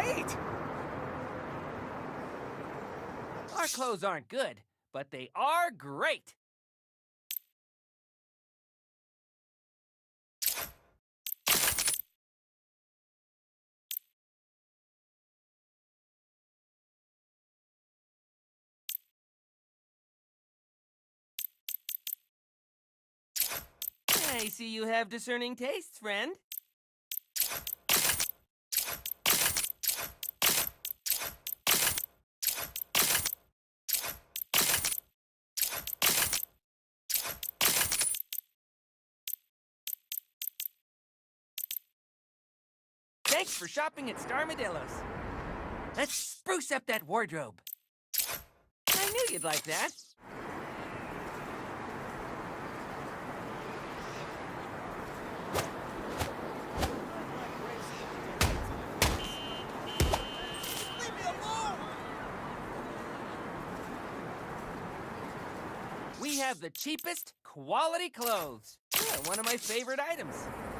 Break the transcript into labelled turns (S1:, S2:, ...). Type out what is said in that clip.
S1: great! Our clothes aren't good, but they are great! I see you have discerning tastes, friend. Thanks for shopping at Starmadillos. Let's spruce up that wardrobe. I knew you'd like that.
S2: Leave me alone!
S1: We have the cheapest quality clothes. Yeah, one of my favorite items.